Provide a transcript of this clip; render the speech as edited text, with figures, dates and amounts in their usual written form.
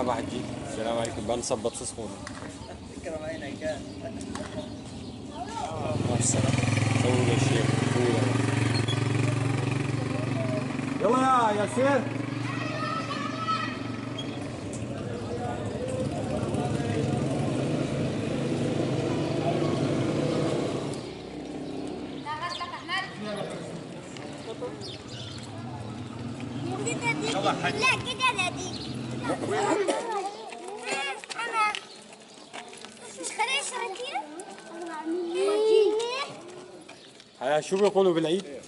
واحد جه. السلام عليكم. بنصب بطاطس خون. تكرم عينك. مع السلامة. طول يا شيخ طول. يلا يا ياسين. لا كده دي انا مش خليش شركيه. شو بيقولوا بالعيد؟